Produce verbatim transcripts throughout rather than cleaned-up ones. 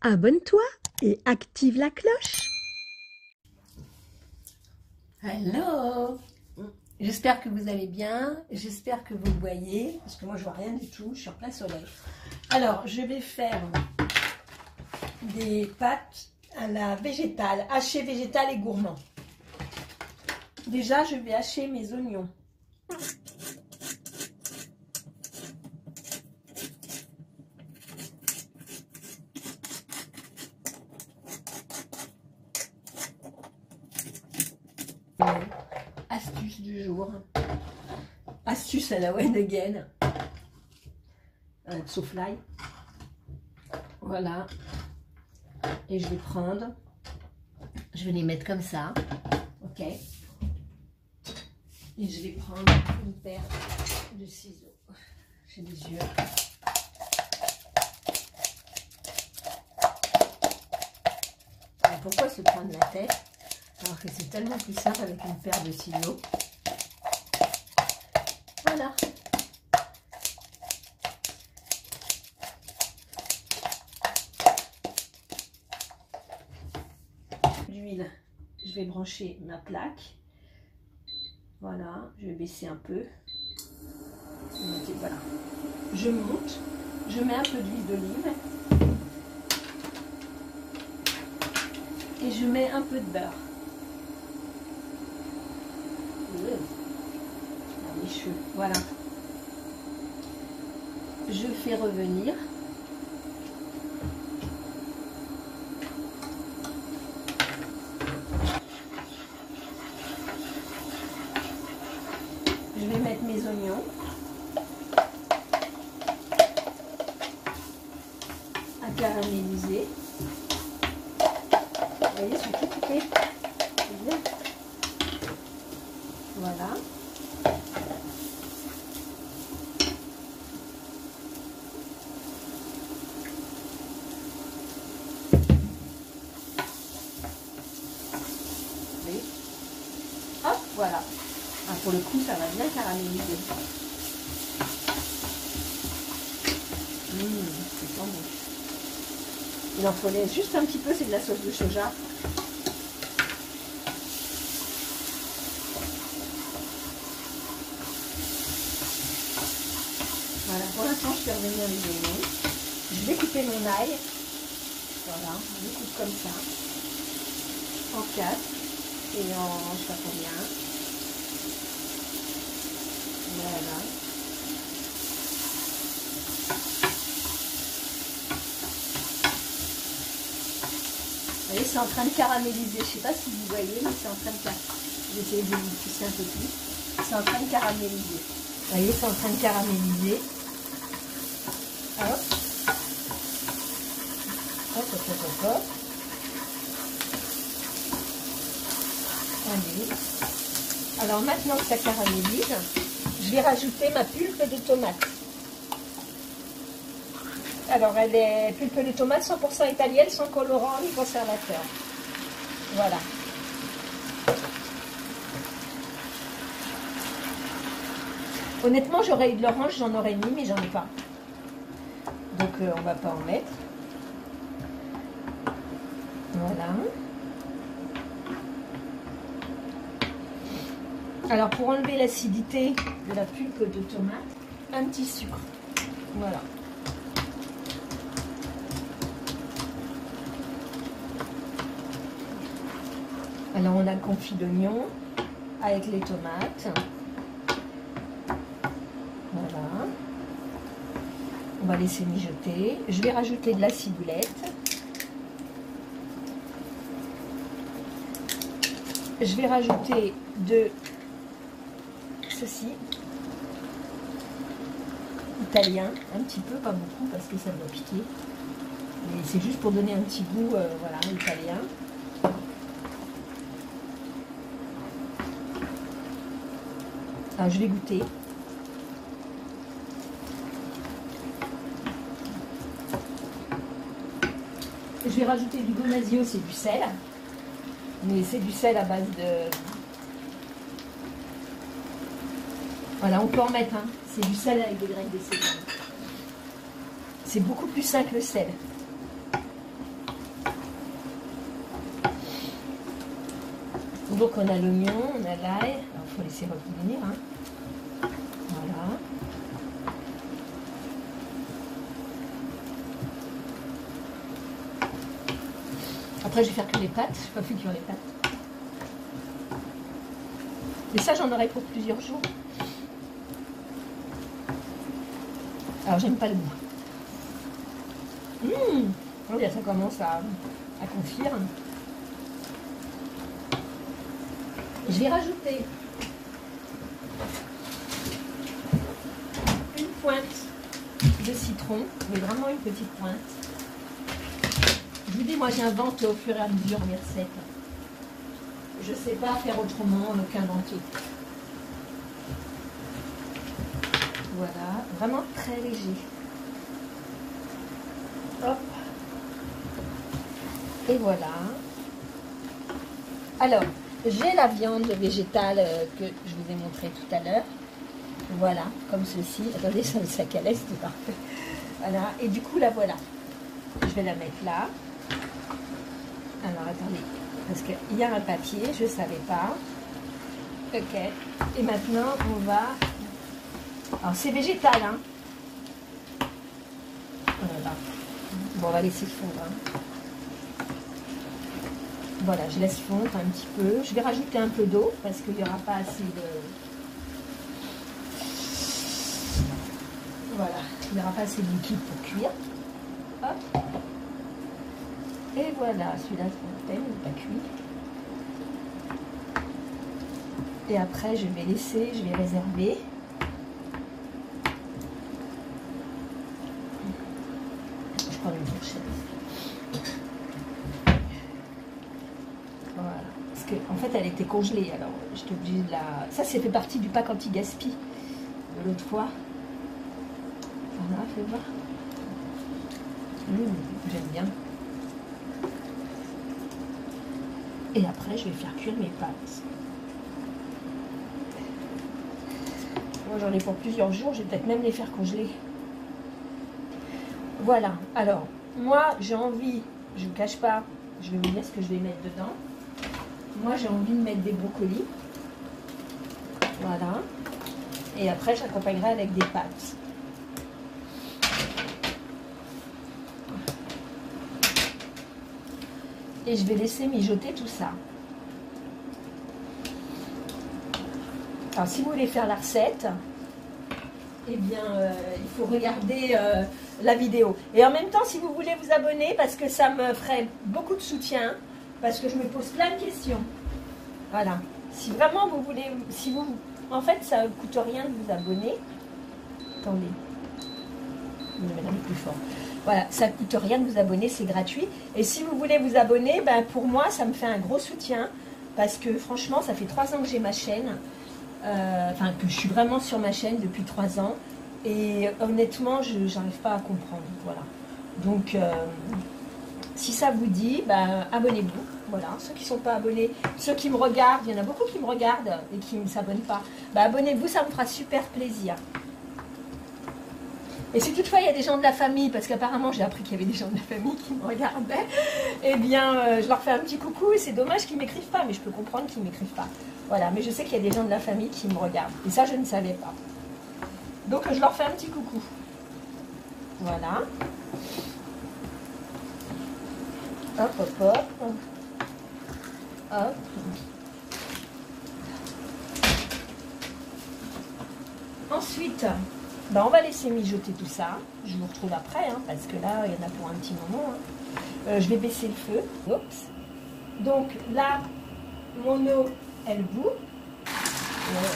abonne-toi et active la cloche. Hello, j'espère que vous allez bien, j'espère que vous me voyez, parce que moi je vois rien du tout, je suis en plein soleil. Alors, je vais faire des pâtes à la végétale, hachées végétales et gourmand. Déjà, je vais hacher mes oignons. Astuce du jour, astuce à la When Again, euh, sauf l'ail. Voilà, et je vais prendre, je vais les mettre comme ça, ok, et je vais prendre une paire de ciseaux. J'ai des yeux. Alors, pourquoi se prendre la tête alors que c'est tellement plus simple avec une paire de ciseaux? Voilà. L'huile, je vais brancher ma plaque. Voilà, je vais baisser un peu. Voilà. Je monte, je mets un peu d'huile d'olive et je mets un peu de beurre. Les cheveux, voilà. Je fais revenir. Je vais mettre mes oignons. À caraméliser. Vous voyez, ils sont tout coupés. C'est bien. Voilà. Hop, voilà. Ah, pour le coup, ça va bien caraméliser. Mmh, c'est bon. Il en fallait juste un petit peu, c'est de la sauce de soja. Voilà, pour l'instant, je fais revenir les oignons. Je vais couper mon ail. Voilà, je le coupe comme ça. En quatre. Et en je sais pas combien. Voilà. Vous voyez, c'est en train de caraméliser. Je ne sais pas si vous voyez, mais c'est en train de caraméliser. Je vais essayer de vous pousser un peu plus. C'est en train de caraméliser. Vous voyez, c'est en train de caraméliser. Hop. Hop, hop, hop, hop. Allez. Alors maintenant que ça caramélise, je vais rajouter ma pulpe de tomate. Alors elle est pulpe de tomate cent pour cent italienne, sans colorant ni conservateur. Voilà. Honnêtement, j'aurais eu de l'orange, j'en aurais mis, mais j'en ai pas. Donc euh, on va pas en mettre. Voilà. Alors pour enlever l'acidité de la pulpe de tomate, un petit sucre. Voilà. Alors on a le confit d'oignon avec les tomates. Voilà. On va laisser mijoter. Je vais rajouter de la ciboulette. Je vais rajouter de ceci, italien, un petit peu, pas beaucoup parce que ça doit piquer. Mais c'est juste pour donner un petit goût, euh, voilà, italien. Alors, je vais goûter. Je vais rajouter du Gonasio, c'est du sel. Mais c'est du sel à base de... Voilà, on peut en mettre, hein. C'est du sel avec des graines de sel. C'est beaucoup plus sain que le sel. Donc on a l'oignon, on a l'ail. Alors il faut laisser revenir. Hein. Voilà. Après je vais faire que les pâtes. Je n'ai pas fait cuire les pâtes. Et ça j'en aurai pour plusieurs jours. Alors j'aime pas le goût. Mmh. Oh, bien, ça commence à, à confire. Je vais rajouter une pointe de citron, mais vraiment une petite pointe. Je vous dis, moi j'invente au fur et à mesure mes recettes. Je ne sais pas faire autrement qu'inventer. Voilà, vraiment très léger. Hop. Et voilà. Alors, j'ai la viande végétale que je vous ai montré tout à l'heure. Voilà, comme ceci. Attendez, ça le sac à l'aise, c'est parfait. Voilà, et du coup, la voilà. Je vais la mettre là. Alors, attendez, parce qu'il y a un papier, je ne savais pas. Ok. Et maintenant, on va... Alors, c'est végétal, hein. Voilà. Bon, on va laisser fondre. Hein. Voilà, je laisse fondre un petit peu. Je vais rajouter un peu d'eau parce qu'il n'y aura pas assez de... Voilà, il n'y aura pas assez de liquide pour cuire. Hop. Et voilà, celui-là, c'est il n'est pas cuit. Et après, je vais laisser, je vais réserver. Je prends une fourchette. Voilà. Parce que, en fait, elle était congelée, alors j'étais obligée de la... Ça, c'est fait partie du pack anti-gaspi de l'autre fois. Voilà, fais voir. Mmh, j'aime bien. Et après, je vais faire cuire mes pâtes. Moi, j'en ai pour plusieurs jours. Je vais peut-être même les faire congeler. Voilà. Alors, moi, j'ai envie, je ne vous cache pas, je vais vous dire ce que je vais mettre dedans. Moi, j'ai envie de mettre des brocolis. Voilà. Et après, j'accompagnerai avec des pâtes. Et je vais laisser mijoter tout ça. Alors, si vous voulez faire la recette, eh bien, euh, il faut regarder euh, la vidéo. Et en même temps, si vous voulez vous abonner, parce que ça me ferait beaucoup de soutien, parce que je me pose plein de questions. Voilà. Si vraiment vous voulez, si vous, en fait, ça ne coûte rien de vous abonner. Attendez. Je vais le mettre un peu plus fort. Voilà, ça ne coûte rien de vous abonner, c'est gratuit. Et si vous voulez vous abonner, ben pour moi, ça me fait un gros soutien. Parce que franchement, ça fait trois ans que j'ai ma chaîne. Euh, enfin, que je suis vraiment sur ma chaîne depuis trois ans. Et honnêtement, je n'arrive pas à comprendre. Voilà. Donc, euh, si ça vous dit, ben, abonnez-vous. Voilà, ceux qui ne sont pas abonnés, ceux qui me regardent, il y en a beaucoup qui me regardent et qui ne s'abonnent pas. Ben, abonnez-vous, ça me fera super plaisir. Et si toutefois il y a des gens de la famille, parce qu'apparemment j'ai appris qu'il y avait des gens de la famille qui me regardaient, eh bien euh, je leur fais un petit coucou et c'est dommage qu'ils ne m'écrivent pas, mais je peux comprendre qu'ils ne m'écrivent pas. Voilà, mais je sais qu'il y a des gens de la famille qui me regardent. Et ça, je ne savais pas. Donc je leur fais un petit coucou. Voilà. Hop, hop, hop. Hop. Ensuite... Ben, on va laisser mijoter tout ça. Je vous retrouve après, hein, parce que là, il y en a pour un petit moment. Hein. Euh, je vais baisser le feu. Oups. Donc là, mon eau, elle bout. Voilà.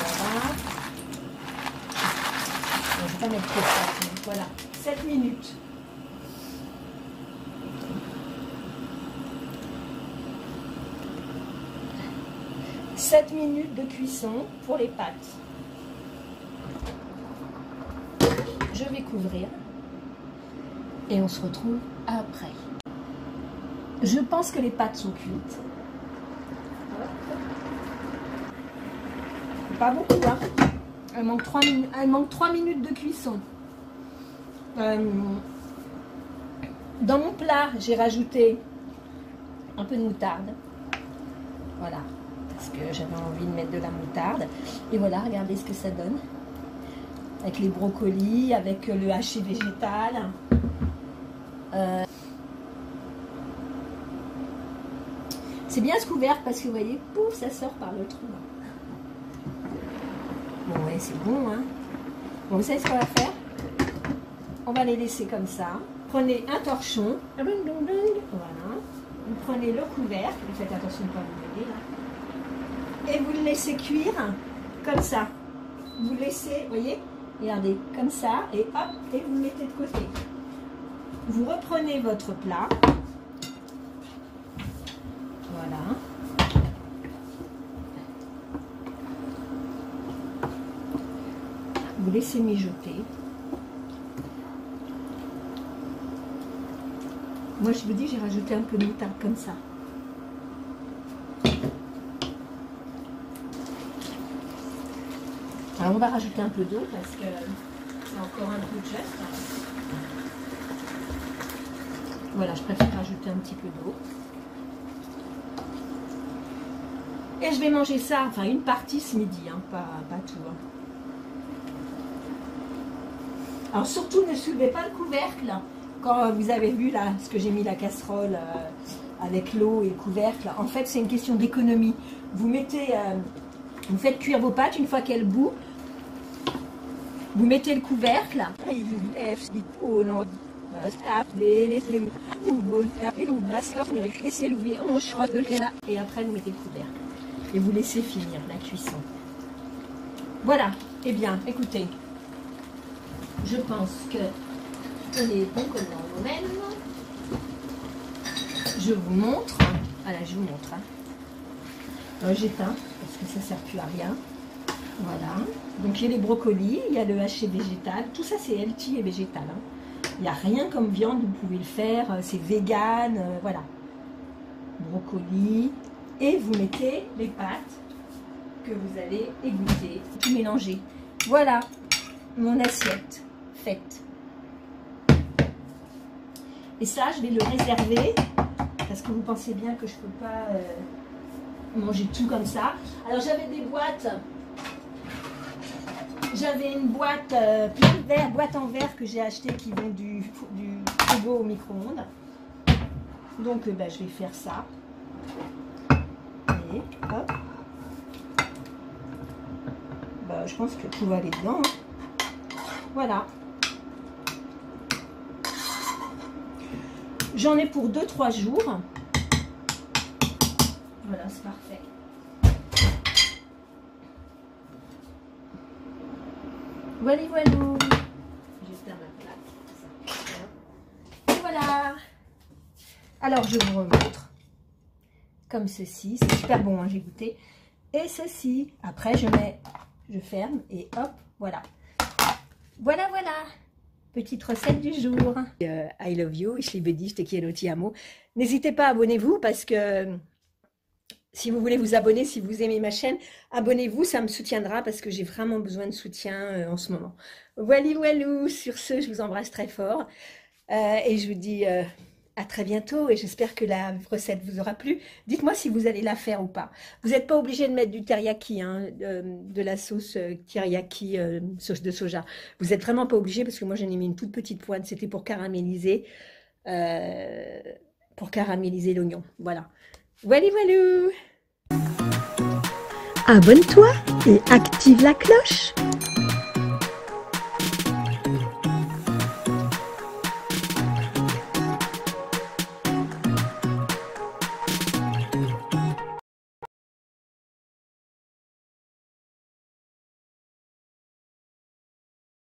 Je ne vais pas mettre trop de ça. Voilà. sept minutes. sept minutes de cuisson pour les pâtes. Je vais couvrir et on se retrouve après. Je pense que les pâtes sont cuites. Pas beaucoup, hein. Elle manque trois minutes, elle manque trois minutes de cuisson. Euh, dans mon plat, j'ai rajouté un peu de moutarde. Voilà. parce que j'avais envie de mettre de la moutarde. Et voilà, regardez ce que ça donne. Avec les brocolis, avec le hachis végétal. Euh, C'est bien ce couvercle parce que vous voyez, pouf, ça sort par le trou. Bon, ouais, c'est bon, hein. Bon, vous savez ce qu'on va faire? On va les laisser comme ça. Prenez un torchon. Voilà. Vous prenez le couvercle. Vous faites attention de ne pas vous mêler, là. Et vous le laissez cuire comme ça. Vous laissez, vous voyez, regardez, comme ça. Et hop, et vous le mettez de côté. Vous reprenez votre plat. Voilà. Vous laissez mijoter. Moi, je vous dis, j'ai rajouté un peu de moutarde comme ça. Alors, on va rajouter un peu d'eau parce que c'est encore un peu juste. Voilà, je préfère rajouter un petit peu d'eau. Et je vais manger ça, enfin une partie ce midi, hein, pas, pas tout. Hein. Alors surtout ne soulevez pas le couvercle. Quand vous avez vu là, ce que j'ai mis la casserole euh, avec l'eau et le couvercle, en fait c'est une question d'économie. Vous mettez, euh, vous faites cuire vos pâtes une fois qu'elles bouent. Vous mettez le couvercle. Et après vous mettez le couvercle. Et vous laissez finir la cuisson. Voilà. Eh bien, écoutez. Je pense que on est bon comme dans le domaine. Je vous montre. Voilà, je vous montre. Hein. Euh, J'éteins parce que ça ne sert plus à rien. Voilà. Donc il y a les brocolis, il y a le haché végétal. Tout ça c'est healthy et végétal. Hein. Il n'y a rien comme viande, vous pouvez le faire. C'est vegan. Euh, voilà. Brocoli. Et vous mettez les pâtes que vous allez égoutter, tout mélanger. Voilà mon assiette faite. Et ça, je vais le réserver parce que vous pensez bien que je ne peux pas euh, manger tout comme ça. Alors j'avais des boîtes, j'avais une boîte euh, plein de verre, boîte en verre que j'ai acheté qui vont du, du frigo au micro-ondes. Donc euh, bah, je vais faire ça. Et hop. Bah, je pense que tout va aller dedans. Hein. Voilà. J'en ai pour deux trois jours. Voilà, c'est parfait. Voilà, voilà. J'espère ma plaque. Et voilà. Alors, je vous remontre. Comme ceci. C'est super bon, hein, j'ai goûté. Et ceci. Après, je mets, je ferme et hop, voilà. Voilà, voilà. Petite recette du jour. Euh, I love you, ich liebe dich, te quiero, ti amo. N'hésitez pas, abonnez-vous parce que si vous voulez vous abonner, si vous aimez ma chaîne, abonnez-vous, ça me soutiendra parce que j'ai vraiment besoin de soutien euh, en ce moment. Voilà, voilà. Sur ce, je vous embrasse très fort euh, et je vous dis euh, à très bientôt et j'espère que la recette vous aura plu. Dites-moi si vous allez la faire ou pas. Vous n'êtes pas obligé de mettre du teriyaki, hein, de, de la sauce teriyaki, euh, sauce de soja. Vous n'êtes vraiment pas obligé parce que moi j'en ai mis une toute petite pointe. C'était pour caraméliser, euh, pour caraméliser l'oignon. Voilà. Voilà, voilà. Abonne-toi et active la cloche.